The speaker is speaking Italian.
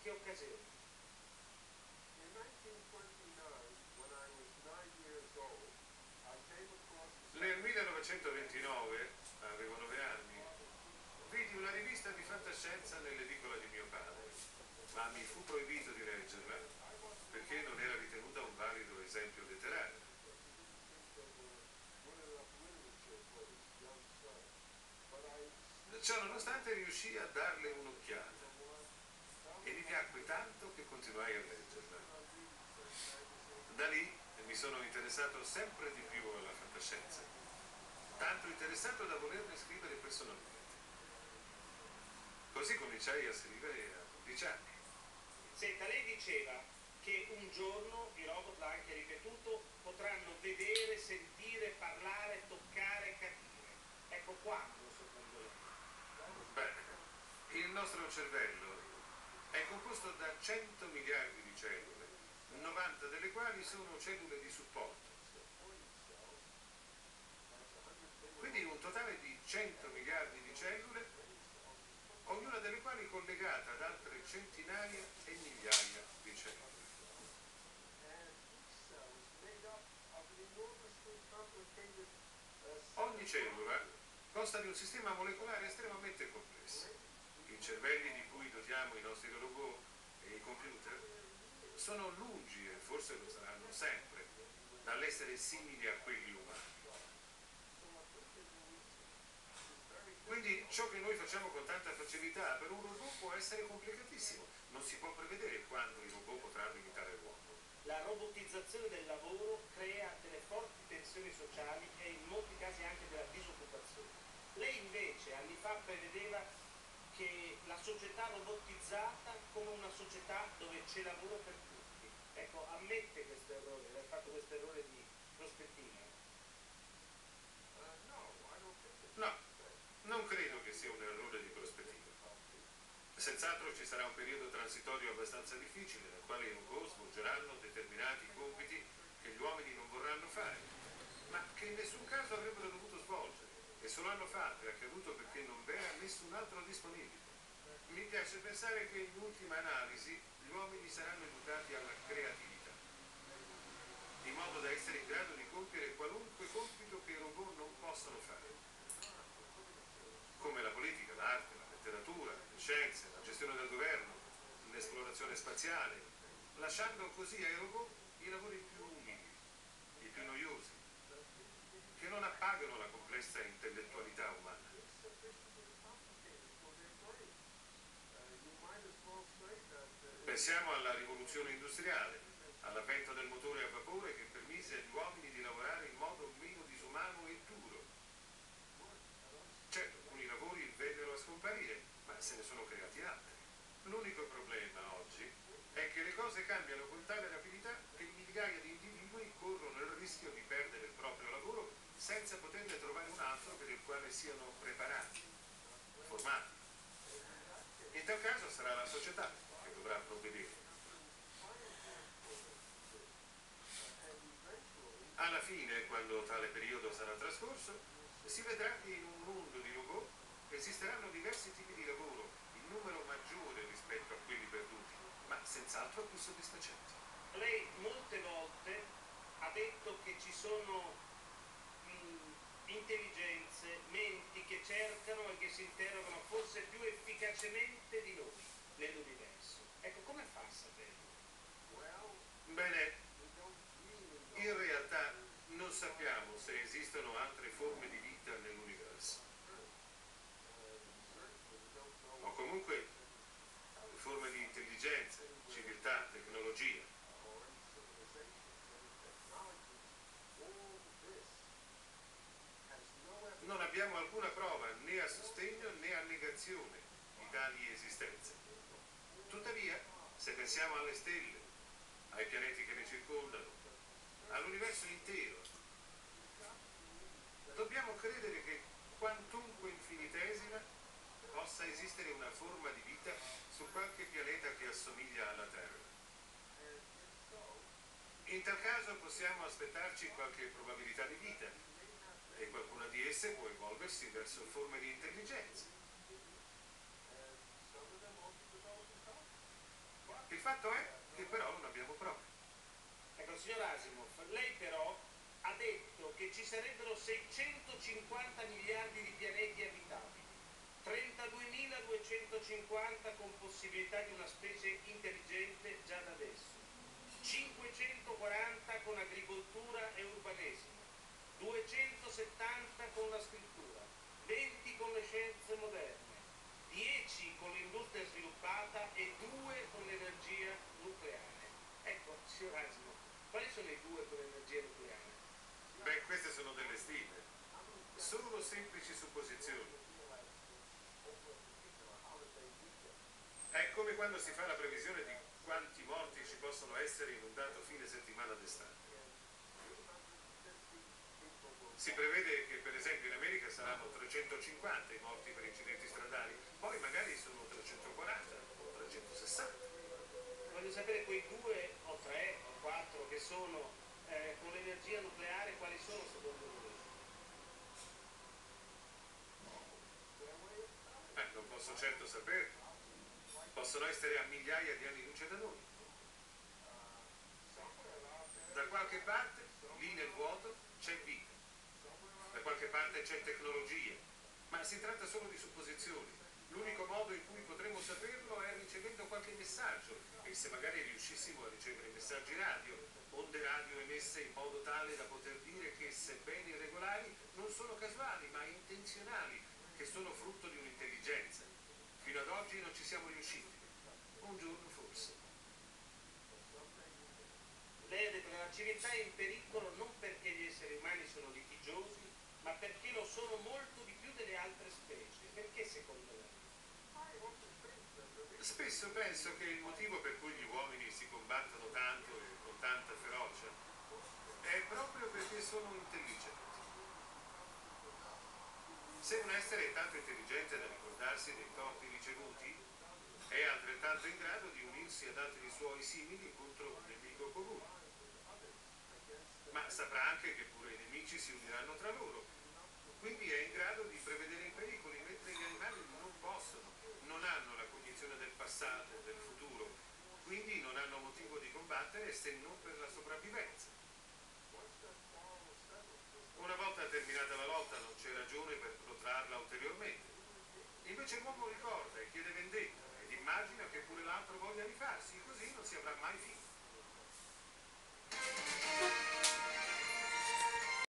che occasioni? Nel 1929, avevo 9 anni, vidi una rivista di fantascienza nell'edicola di mio padre, ma mi fu proibito di leggerla perché non era ritenuta un valido esempio letterario. Ciò nonostante riuscii a darle un'occhiata e mi piacque tanto che continuai a leggerla. Da lì mi sono interessato sempre di più alla fantascienza, tanto interessato da volerne scrivere personalmente. Così cominciai a scrivere a 11 anni. Senta, lei diceva che un giorno, i robot, l'ha anche ripetuto, potranno vedere, sentire, parlare, toccare, capire. Ecco, quando secondo lei? Beh, il nostro cervello è composto da 100 miliardi di cellule, 90 delle quali sono cellule di supporto. Quindi un totale di 100 miliardi di cellule, ognuna delle quali collegata ad altre centinaia e migliaia di cellule. Ogni cellula consta di un sistema molecolare estremamente complesso. I cervelli di cui dotiamo i nostri robot e i computer sono lungi, e forse lo saranno sempre, dall'essere simili a quelli umani. Quindi ciò che noi facciamo con tanta facilità per un robot può essere complicatissimo. Non si può prevedere quando i robot potranno imitare l'uomo. La robotizzazione del lavoro crea delle forti tensioni sociali e in molti casi anche della disoccupazione. Lei invece anni fa prevedeva che la società robotizzata come una società dove c'è lavoro per tutti. Ecco, ammette questo errore, aver fatto questo errore di prospettiva? No, non credo che sia un errore di prospettiva. Senz'altro ci sarà un periodo transitorio abbastanza difficile nel quale i robot svolgeranno determinati compiti che gli uomini non vorranno fare, ma che in nessun caso avrebbero dovuto svolgere, e se lo hanno fatto è accaduto perché non v'era nessun altro disponibile. Mi piace pensare che in ultima analisi gli uomini saranno educati alla creatività, in modo da essere in grado di compiere qualunque compito che i robot non possono fare, come la politica, l'arte, la letteratura, le scienze, la gestione del governo, l'esplorazione spaziale, lasciando così ai robot i lavori più umili, i più noiosi, che non appagano la complessa intellettualità umana. Pensiamo alla rivoluzione industriale, all'avvento del motore a vapore che permise agli uomini di lavorare in modo meno disumano e duro. Certo, alcuni lavori vennero a scomparire, ma se ne sono creati altri. L'unico problema oggi è che le cose cambiano con tale rapidità che migliaia di individui corrono il rischio di perdere il proprio lavoro senza poterne trovare un altro per il quale siano preparati, formati. In tal caso sarà la società che dovrà provvedere. Alla fine, quando tale periodo sarà trascorso, si vedrà che in un mondo di robot esisteranno diversi tipi di lavoro, in numero maggiore rispetto a quelli perduti, ma senz'altro più soddisfacenti. Lei molte volte ha detto che ci sono intelligenze, menti che cercano e che si interrogano forse più efficacemente di noi nell'universo. Ecco, come fa a saperlo? Bene, in realtà non sappiamo se esistono altre forme di vita nell'universo, o comunque forme di intelligenza, civiltà, tecnologia. Non abbiamo alcuna prova né a sostegno né a negazione di tali esistenze. Tuttavia, se pensiamo alle stelle, ai pianeti che le circondano, all'universo intero, dobbiamo credere che quantunque infinitesima possa esistere una forma di vita su qualche pianeta che assomiglia alla Terra. In tal caso possiamo aspettarci qualche probabilità di vita, e qualcuna di esse può evolversi verso forme di intelligenza. Il fatto è che però non abbiamo prove. Ecco, signor Asimov, lei però ha detto che ci sarebbero 650 miliardi di pianeti abitabili, 32.250 con possibilità di una specie intelligente già da adesso, 540 con agricoltura e urbanesimo, 270 con la scrittura, 20 con le scienze moderne, 10 con l'industria sviluppata e 2 con l'energia nucleare. Ecco, signor Asimov, quali sono i 2 con l'energia nucleare? Beh, queste sono delle stime, sono semplici supposizioni. È come quando si fa la previsione di quanti morti ci possono essere in un dato fine settimana d'estate. Si prevede che per esempio in America saranno 350 i morti per incidenti stradali, poi magari sono 340 o 360. Voglio sapere quei 2 o 3 o 4 che sono con l'energia nucleare, quali sono secondo voi? Non posso certo saperlo. Possono essere a migliaia di anni luce da noi. Da qualche parte, lì nel vuoto, c'è vita. Da qualche parte c'è tecnologia. Ma si tratta solo di supposizioni. L'unico modo in cui potremo saperlo è ricevendo qualche messaggio, e se magari riuscissimo a ricevere messaggi radio, onde radio emesse in modo tale da poter dire che, sebbene irregolari, non sono casuali ma intenzionali, che sono frutto di un'intelligenza. Fino ad oggi non ci siamo riusciti. Un giorno forse. Lei ha detto che la civiltà è in pericolo non perché gli esseri umani sono litigiosi, ma perché lo sono molto di più delle altre specie. Perché secondo lei? Spesso penso che il motivo per cui gli uomini si combattono tanto e con tanta ferocia è proprio perché sono intelligenti. Se un essere è tanto intelligente da ricordarsi dei torti ricevuti, è altrettanto in grado di unirsi ad altri suoi simili contro un nemico comune. Ma saprà anche che pure i nemici si uniranno tra loro, quindi è in grado di prevedere i pericoli, mentre gli animali non possono, non hanno la cognizione del passato, del futuro, quindi non hanno motivo di combattere se non per la sopravvivenza. Una volta terminata la lotta non c'è ragione per protrarla ulteriormente. Invece l'uomo ricorda e chiede vendetta ed immagina che pure l'altro voglia rifarsi, così non si avrà